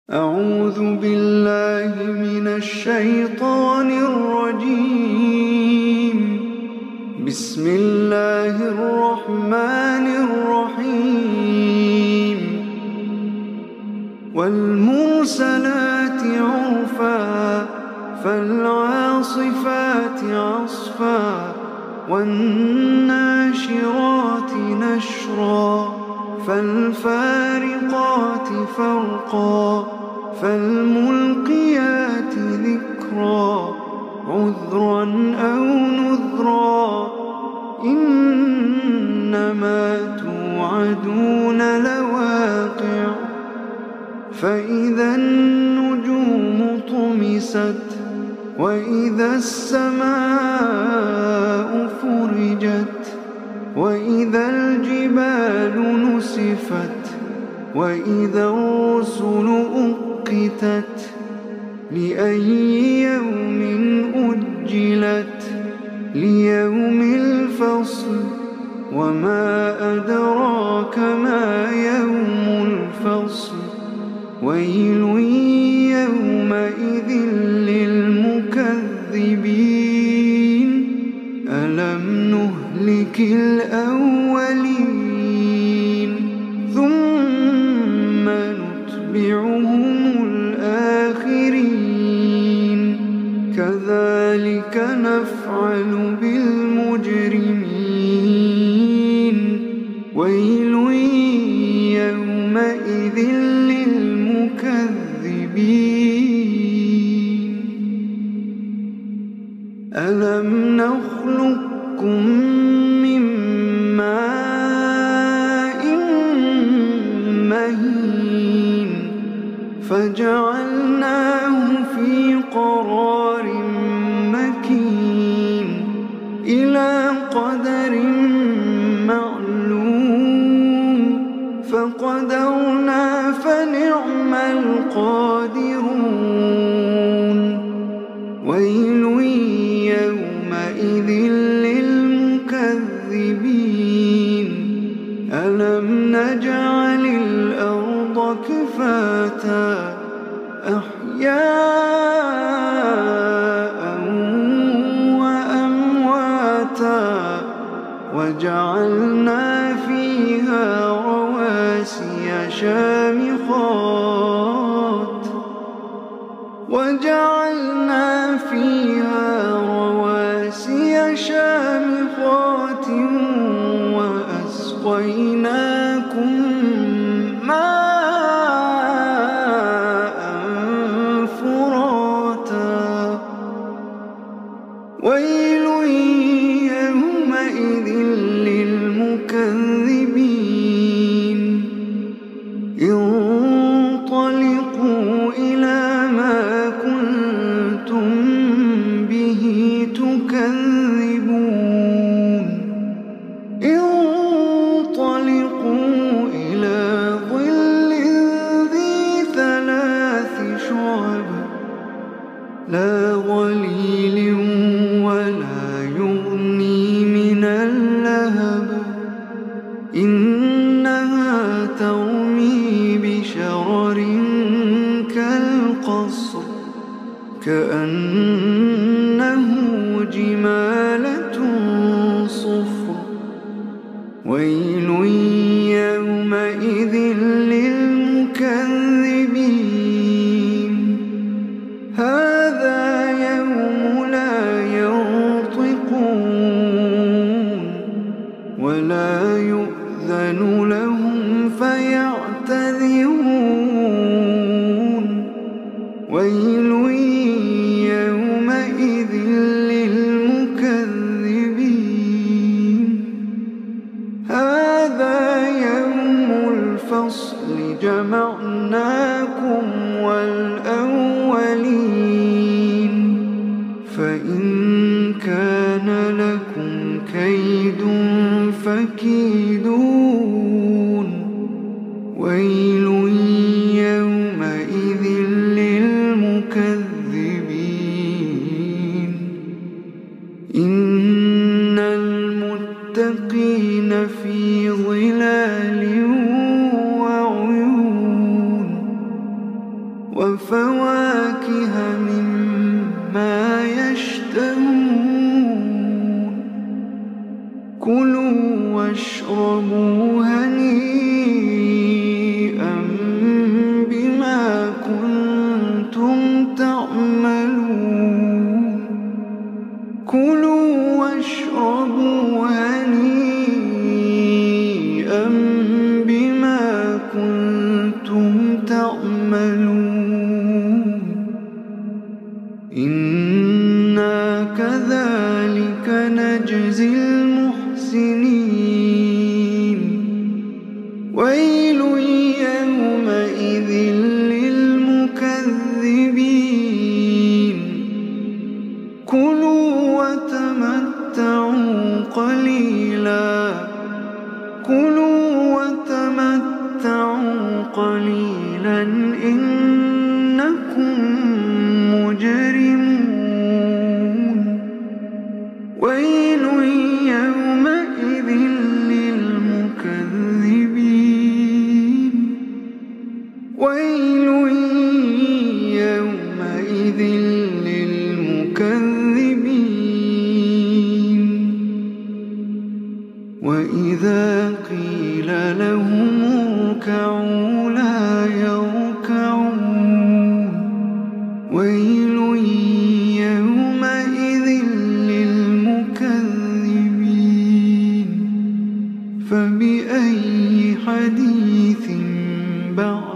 أعوذ بالله من الشيطان الرجيم. بسم الله الرحمن الرحيم. والمرسلات عرفا فالعاصفات عصفا والناشرات نشرا فالفارقات فرقا فالملقيات ذكرا عذرا أو نذرا إنما توعدون لواقع. فإذا النجوم طمست وإذا السماء فرجت وإذا الجبال نسفت وإذا الرسل أقتت لأي يوم أجلت ليوم الفصل وما أدراك ما يوم الفصل ويل يومئذ للمكذبين ألم نهلك الأولين ثم نتبعهم الآخرين كذلك نفعل بالمجرمين ويل يومئذ للمكذبين. ألم نخلقكم من ماء مهين فجعلناه في قرار مكين إلى قدر معلوم فقدرنا فنعم القادرون ويل يومئذ للمكذبين. ألم نجعل الأرض كفاتا أحياء وأمواتا وجعلنا فيها رواسي شامخات وأسقيناكم ماء فراتا ويل يومئذ للمكذبين. انطلقوا إلى ما كنتم به تكذبون. انطلقوا إلى ظل ذي ثلاث شعب لا ظليل ولا يغني من اللهب إنها ترمي بشرر كالقصر كأنه جمالة صفر ويل يومئذ للمكذبين. هذا يوم لا ينطقون ولا يؤذن لهم فيعتذرون ويل يومئذ وفواكه مما يشتهون كلوا واشربوا هنيئا بما كنتم تعملون كلوا واشربوا هنيئا بما كنتم تعملون إنا كذلك نجزي المحسنين ويل يومئذ للمكذبين كلوا وتمتعوا قليلا إنكم مجرمون ويل يومئذ للمكذبين ويل يومئذ للمكذبين وإذا قيل لهم اركعوا لا يركعون ويل يومئذ للمكذبين فبأي حديث بعد